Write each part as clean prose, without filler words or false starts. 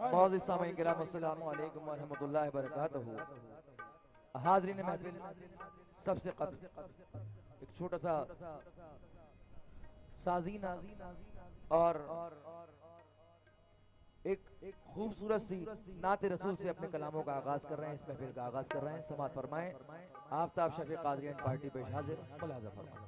मौजूद सामीन किराम अस्सलामु अलैकुम व रहमतुल्लाहि व बरकातहू। हाज़रीन महफिल, सबसे कब्ल एक छोटा सा साजीना और एक खूबसूरत सी नाते रसूल से अपने कलामों का आगाज कर रहे हैं। इस महफिल का आगाज कर रहे हैं। समात फरमाएं। आफ्ताब शफी कादरियन पार्टी पेश हाजिर, मुलाजा फरमाएं।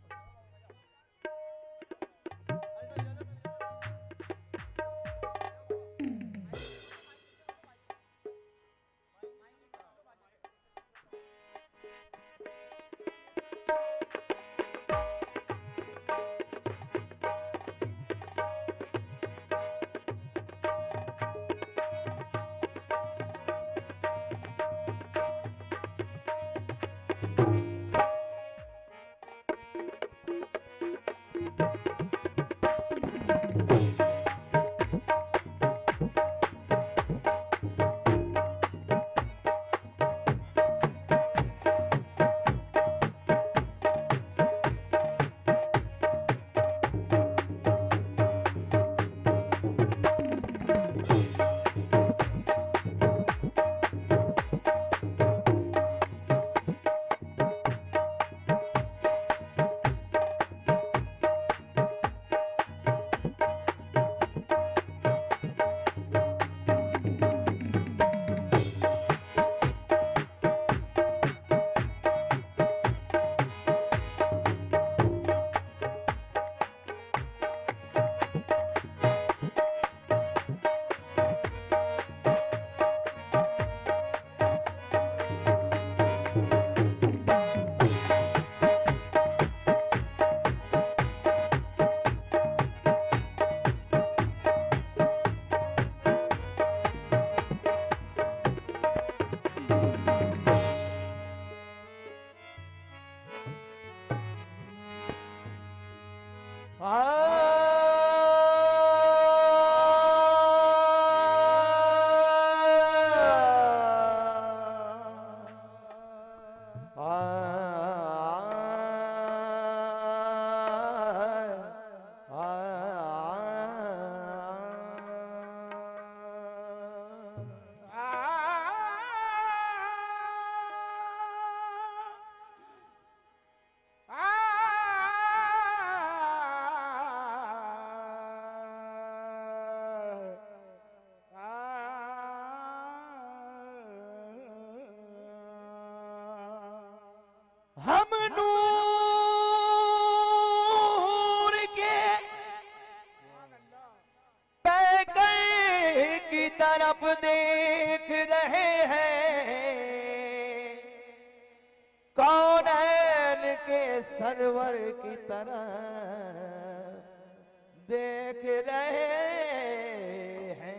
हम नूर के पैकर की तरफ देख रहे हैं, कौनैन के सरवर की तरफ देख रहे हैं।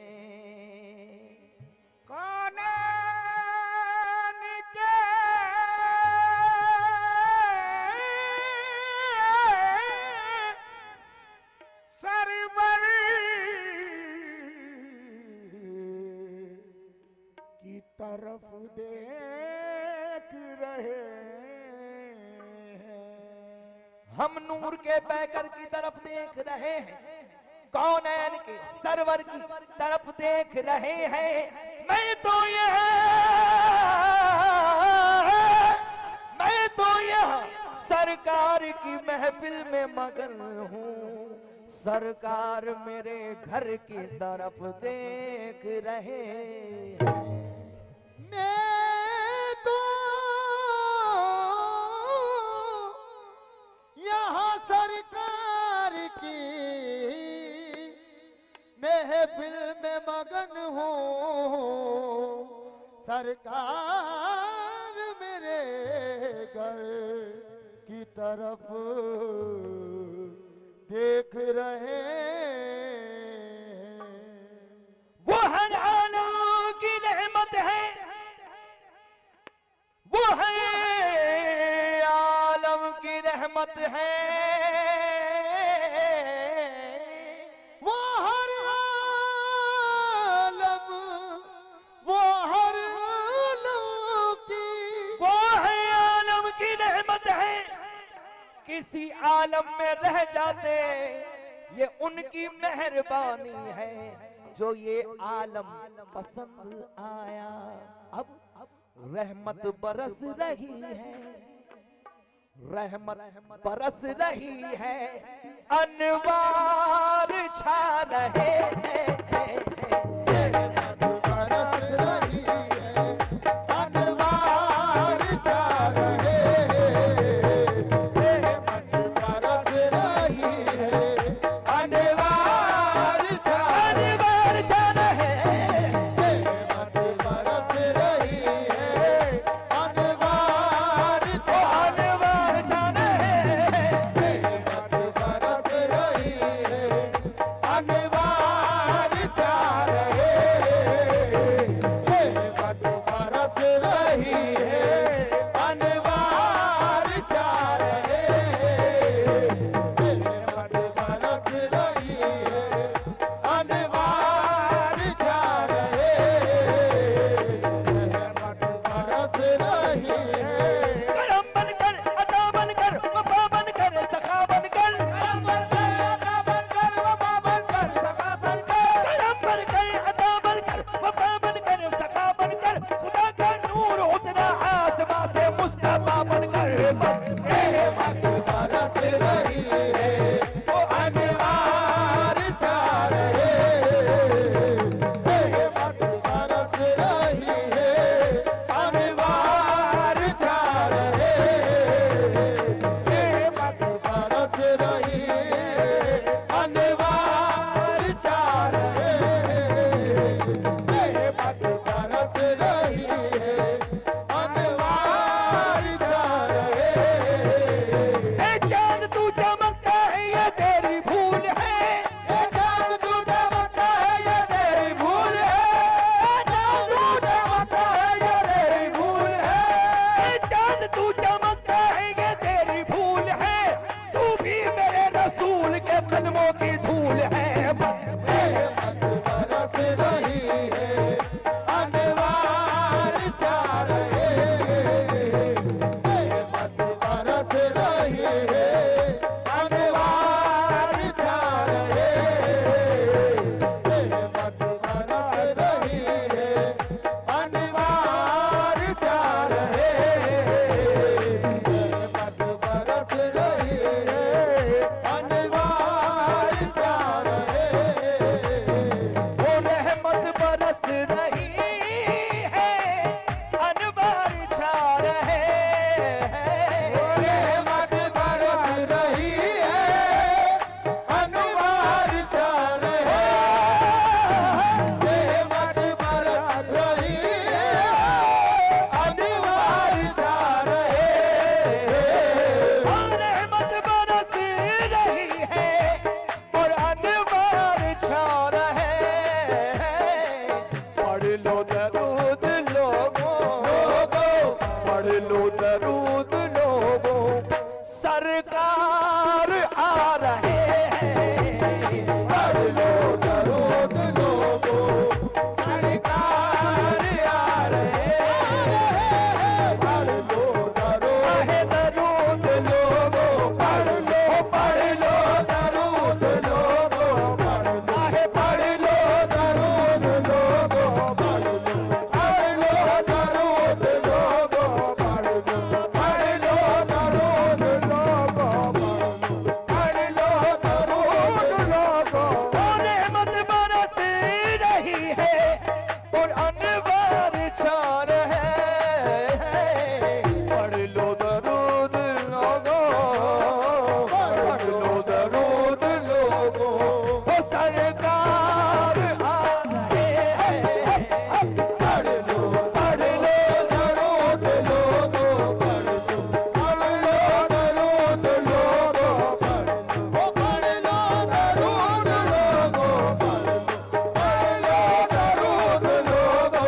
तरफ देख रहे हैं, हम नूर के पैकर की तरफ देख रहे हैं, कौनैन के सरवर की तरफ देख रहे हैं। मैं तो यहाँ सरकार की महफिल में मगन हूँ, सरकार मेरे घर की तरफ देख रहे हैं। मैं तो यहाँ सरकार की महफिल में मगन हूँ, सरकार मेरे घर की तरफ देख रहे हैं। वो हर आलम की रहमत है, वो है आलम की रहमत है, वो हर आलम, वो हर आलम की, वो है आलम की रहमत है। किसी आलम में रह जाते ये उनकी मेहरबानी है। जो ये आलम पसंद आया, अब रहमत बरस रही है, रहमत बरस रही है, अनवार छा रहे हैं, बरस रही है, अनवार छा रहे हैं, बरस रही है, अनवार छा रहे हैं, बरस रही है, अनवार छा रहे हैं, बरस रही है, अनवार छा रहे हैं, बरस रही है, अनवार छा रहे हैं, बरस रही है, अनवार छा रहे हैं, बरस रही है। करम बनकर, अता बनकर, वफा बनकर, सखा बनकर, करम बनकर, अता बनकर, वफा बनकर, सखा बनकर, करम बनकर, अता बनकर, वफा बनकर, सखा बनकर, खुदा का नूर उतरा आसमां से मुस्तफा बनकर, रहमत बरस रही है, वो अनवार छा रहे हैं, रहमत बरस रही है, अनवार छा रहे हैं, रहमत बरस रही है, अनवार छा रहे हैं, रहमत बरस रही है, अनवार छा रहे हैं। ए चांद तू चमकता है ये तेरी भूल है, ए चाँद तू चमकता है ये तेरी भूल है, चाँद तू चमकता है ये तेरी भूल है, ए चांद तू चमकता है ये तेरी भूल है, तू भी मेरे रसूल के कदमों की धूल है। रहमत बरस रही है, अनवार छा रहे हैं, रहमत बरस रही है, अनवार छा रहे हैं, रहमत बरस रही है, अनवार छा रहे हैं, रहमत बरस रही है, अनवार छा रहे हैं। वो रहमत बरस रही है, अनवार छा रहे हैं। रहमत बरस रही है, अनवार छा रहे हैं, रहमत बरस रही है, अनवार छा रहे हैं। और रहमत बरस रही है और अनवार छा रहे हैं। पढ़ लो दरूद लोगों, पढ़ लो दरूद लोगों, सरकार आ रहे हैं। पढ़ लो दरूद लोगों, सरकार आ रहे हैं, पढ़ लो दरूद, आहे दरूद लोगों, पढ़ लो दरूद लोगों, पढ़ लो, आहे पढ़ लो दरूद लोगों, पढ़ लो दरूद लोगों, पढ़ लो दरूद लोगों, पढ़ लो दरूद लोगों। और रहमत बरस रही है और अनवार छा रहे हैं। पढ़ लो दरूद लोगों, पढ़ लो दरूद लोगों, वो सरकार आ रहे हैं। पढ़ लो दरूद लोगों, पढ़ लो दरूद लोगों, पढ़ लो दरूद लोगों, पढ़ लो दरूद लोगों,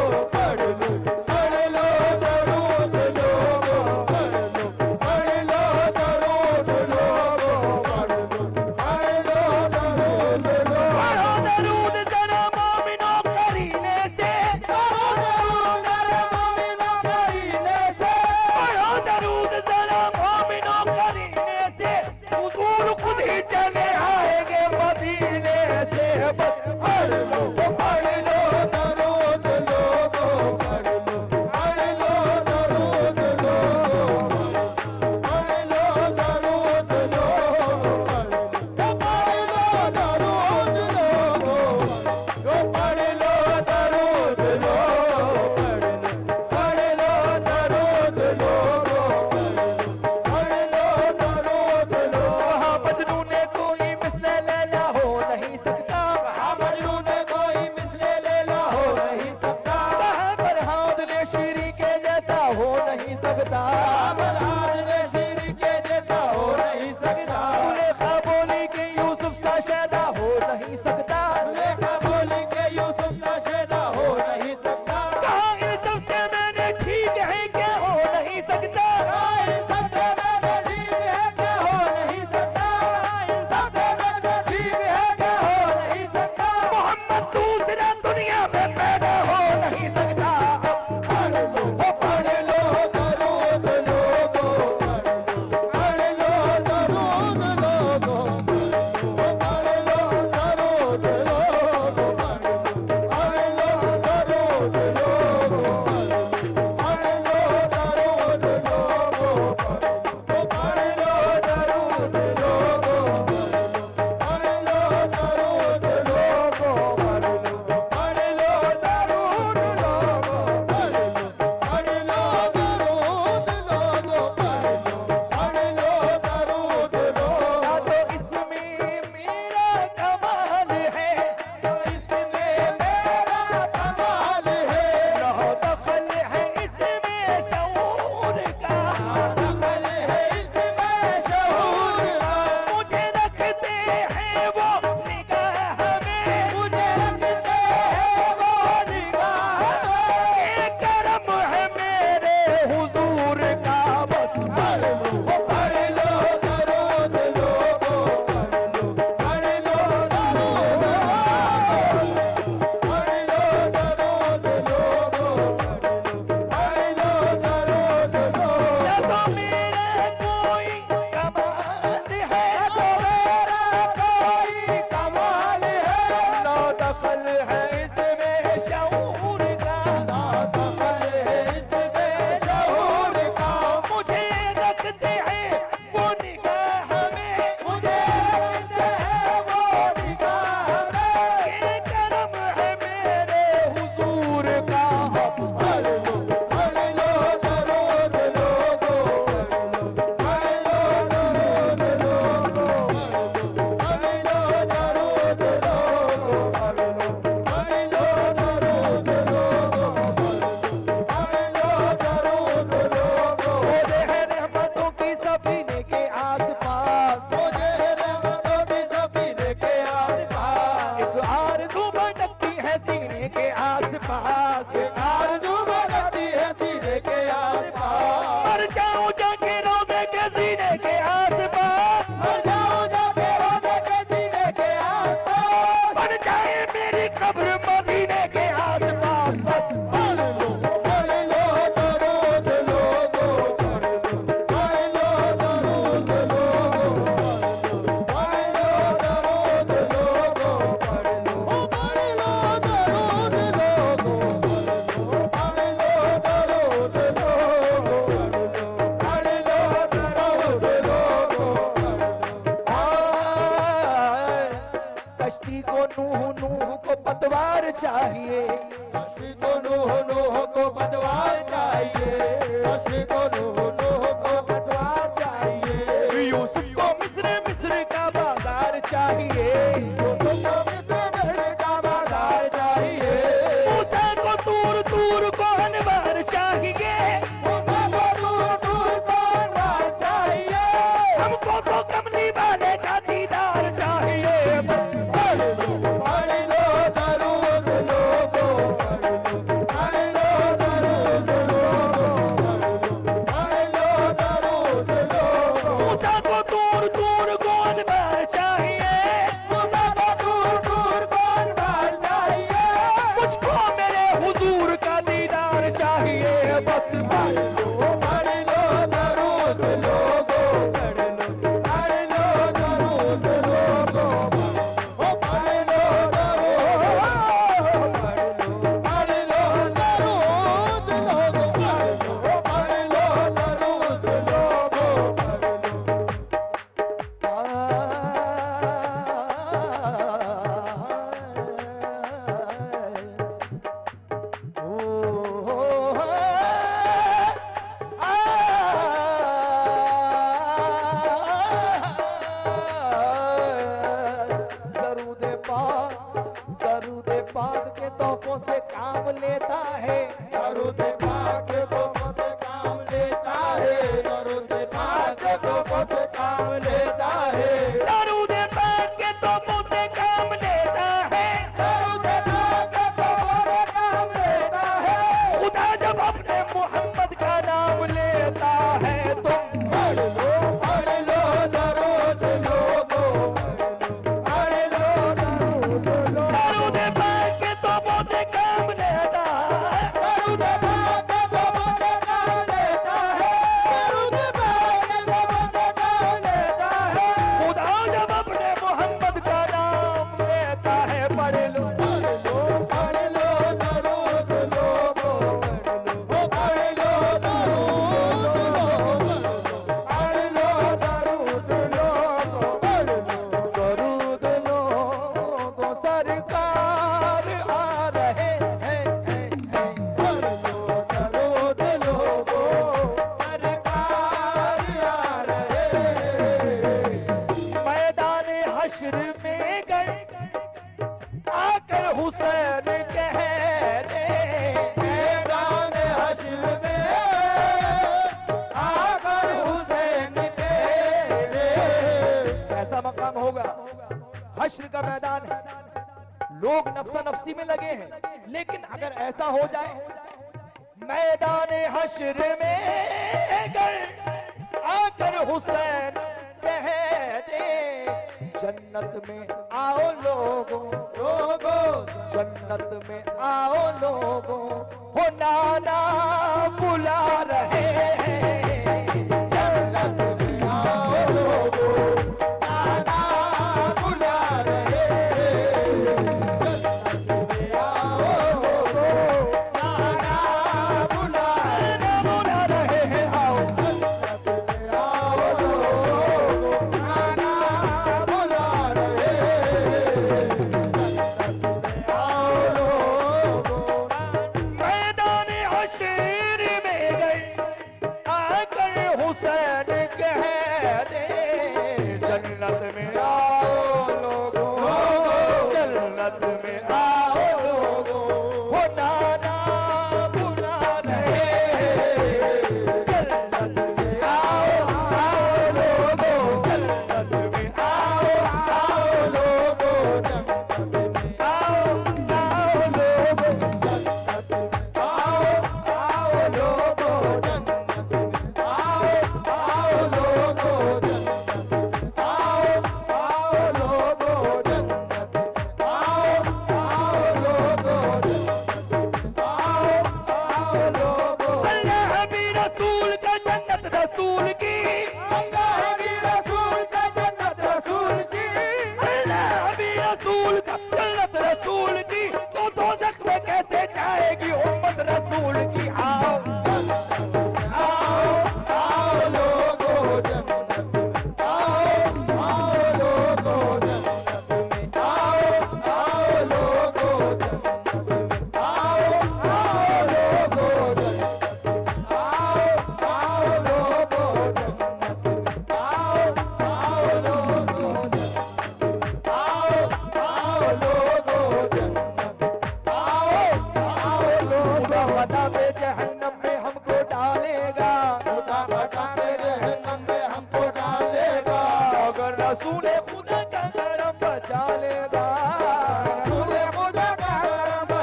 है सीने के आस-पास, आरज़ू बनती है सीने के आस-पास, मर जाऊं जाके रोज़े के सीने के आस-पास, मर जाऊं जाके रोज़े के सीने के आस-पास, बन जाए मेरी कब्र मदीने के आस-पास। पढ़ लो दरूद लोगो, पढ़ लो दरूद लोगो, पढ़ लो दरूद लोगो, पढ़ लो दरूद लोगो, पढ़ लो दरूद लोगो, पढ़ लो दरूद लोगो। कश्ती को नूह को पतवार चाहिए, कश्ती को नूह को पतवार चाहिए, कश्ती को नूह को पतवार चाहिए, यूसुफ को मिस्र का बाजार चाहिए, यूसुफ को मिस्र का बाजार चाहिए, मूसा को तूर को अनवार चाहिए, मूसा को दूर को अनवार चाहिए, हमको तो कमली वाले का दीदार चाहिए। पढ़ लो दरूद लोगो, पढ़ लो दरूद लोगो, पढ़ लो दरूद लोगो, मूसा को तूर को अनवार चाहिए, मूसा को दूर को अनवार चाहिए, मुझको मेरे हुजूर का दीदार चाहिए। बस पढ़ लो दरूद लोगो, पढ़ लो दरूद लोगो, ओ पढ़ लो दरूद, पढ़ लो दरूद लोगो, पढ़ लो दरूद लोगो, दरूद पाक के तोहफों से काम लेता है, दरूद पाक को मत काम लेता है, दरूद पाक को मत काम लेता है, दरूद पाक के तोहफों से काम लेता है, दरूद पाक को मत काम लेता है, खुदा जब अपने मोहम्मद का नाम लेता है तो पढ़ लो दरूद लोगो, पढ़ लो दरूद लोगो, दरूद पाक के तोहफों से काम लेता है, दरूद पाक को मत काम लेता है, दरूद पाक को मत काम लेता है, खुदा जब अपने मोहम्मद का नाम लेता है। पढ़ लो पढ़ लो दरूद लोगो, पढ़ लो दरूद लोगो, पढ़ लो दरूद लोगो, दरूद लोगों सरकार आ रहे हैं, पढ़ लो दरूद लोगो, सरकार आ रहे, मैदान हश्र में गए आकर हुसैन कह दे, मैदान हश्र में आकर हुसैन तेरे, ऐसा मकाम होगा। हश्र का मैदान है, लोग नफ्सा नफ्सी में लगे हैं, लेकिन अगर ऐसा हो जाए मैदान हश्र में गए आकर हुसैन कह दे, जन्नत में आओ लोगों, जन्नत में आओ लोगों, हो नाना बुला रहे हैं, जन्नत में आओ लोगो, नाना बुला रहे, जन्नत में आओ लोगो, नाना बुला रहे हैं, आओ जन्नत में आओ लोगो, नाना बुला रहे, जन्नत में आओ लोगो, मैदान हश्र में गए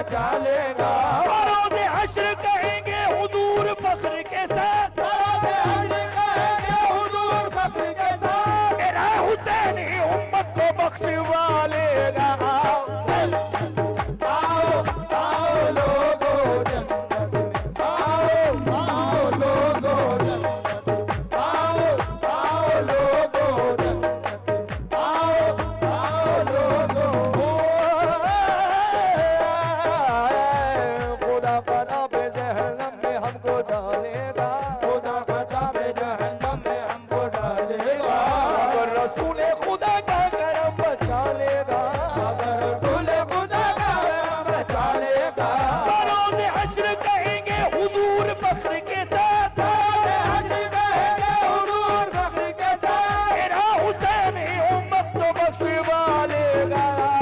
बचा लेगा। रोज़े हश्र कहेंगे हुजूर फख्र के साथ, रोज़े हश्र कहेंगे हुजूर फख्र के साथ, मेरा हुसैन ही उम्मत को बख्शवा लेगा। आओ आओ लोगो जन्नत में, आओ आओ लोगो जन्नत में, आओ आओ लोगो जन्नत में, आओ आओ लोगो। खुदा कदा पे जहन्नम में हमको डालेगा, खुदा ख़ज़ाब जहन्नम में हमको डालेगा। अगर रसूल खुदा का करम बचा लेगा, अगर रसूल खुदा का करम बचा लेगा। रोज़े हश्र कहेंगे हुजूर फख्र के साथ, रोज़े हश्र कहेंगे हुजूर फख्र के साथ, मेरा हुसैन ही उम्मत को बख्शवा लेगा।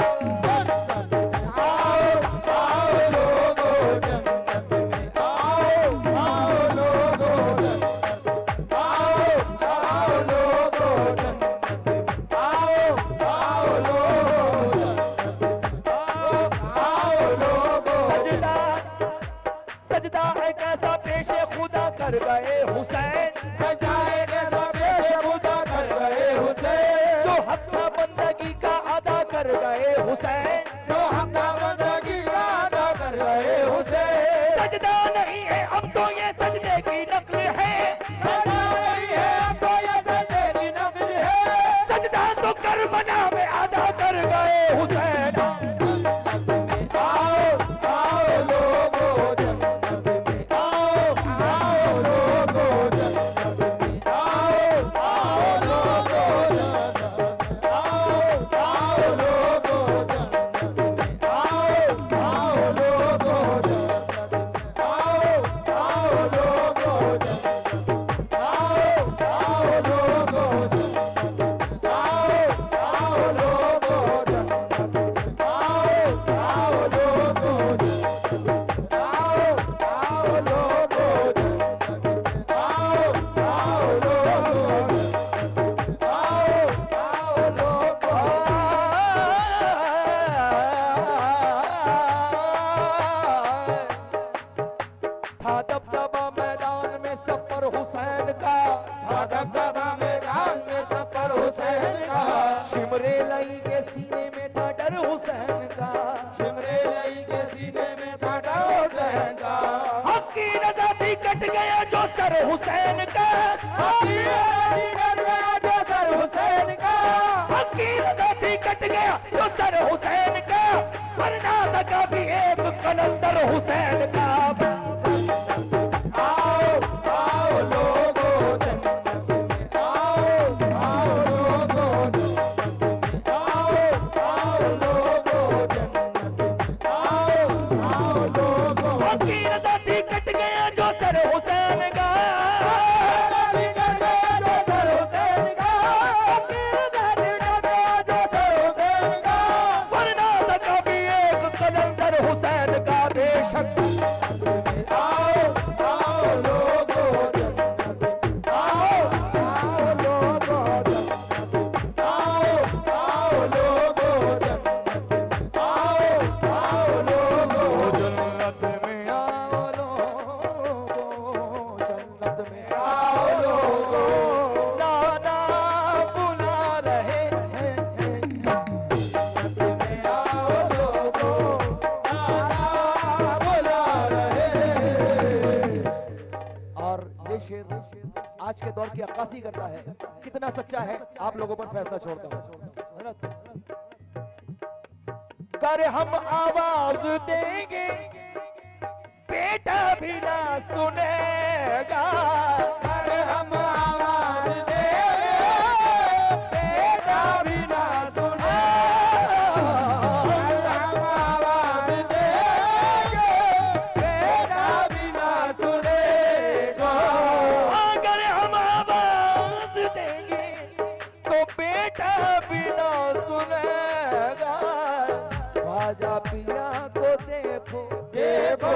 आओ आओ लोगो जन्नत में, आओ आओ लोगो जन्नत में, आओ आओ लोगो जन्नत में, आओ आओ लोगो जन्नत में, आओ लोगो। सजदा सजदा है कैसा पेशे खुदा कर गए हुसैन, सजाए कैसा पेश खुदा कर गए हुसैन, जो हक का बंदगी का अदा कर गए हुसैन। जो हमका बंदगी अदा कर गए हुसैन। सजदा नहीं है अब तो ये सजदे की नकल है, सजा नहीं है अब तो ये सजदे की नकल है। सजदा तो करबला में अदा कर गए हुसैन। आओ आओ लोगो जन्नत में, आओ आओ लोगो जन्नत में, आओ आओ लोगो जन्नत में, आओ आओ लोगो जन्नत में, आओ आओ लोगो जन्नत में, आओ आओ लोगो जन्नत में, आओ आओ लोगो जन्नत में, आओ आओ लोगो जन्नत में, आओ आओ लोगो जन्नत में, आओ आओ लोगो जन्नत में, आओ आओ लोगो जन्नत में, आओ आओ लोगो। था दबदबा मैदान में सब पर हुसैन का, दबदबा मैदान में सब पर हुसैन का, शिमरे लई के सीने में था डर हुसैन का। शिमरे लई के सीने में था डर हुसैन का, हक की रज़ा थी कट गया जो सर हुसैन का, हकी रज़ा कर गया जो सर हुसैन का, हक की रज़ा थी कट गया जो सर हुसैन का, वरना था कभी एक कलंदर हुसैन का। आओ आओ लोगो जन्नत में, आओ आओ लोगो जन्नत में, आओ आओ लोगो जन्नत में, आओ आओ लोगो। हक की रज़ा थी कट गया जो सर हुसैन का, रज़ा कर गया जो सर हुसैन का, हक की रज़ा थी कट गया जो सर हुसैन का, वरना था कभी एक कलंदर हुसैन का। बेशक आओ आओ लोगो जन्नत में, आओ आओ लोगो जन्नत में, आओ आओ लोगो जन्नत में, आओ आओ लोगो जन्नत में आओ लोगो, जन्नत में आओ लोगो। नाना बुला रहे हैं। जन्नत में आओ लोगो, नाना बुला रहे हैं। और ये शेर आज के दौर की अक्कासी करता है, कितना सच्चा है आप लोगों पर फैसला छोड़ता हूं। कर हम आवाज देंगे बेटा भी ना सुनेगा, अरे हम आवाज देंगे, बेटा भी ना सुनेगा। हम आवाज देंगे, बेटा भी ना सुनेगा। अगर हम आवाज देंगे तो बेटा भी ना सुनेगा। ख्वाजा पिया को देखो देखो,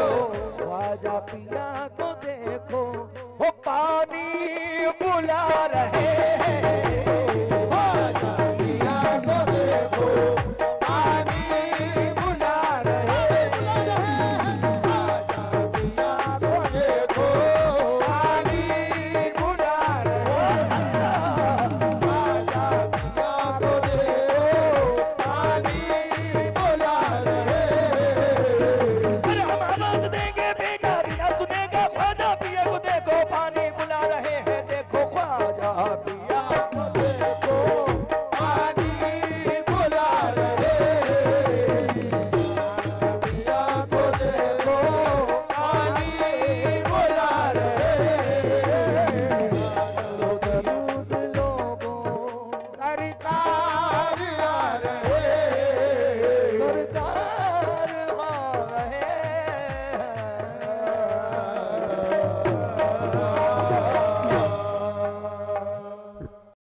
ख्वाजा पिया को देखो, वो पानी बुला रहे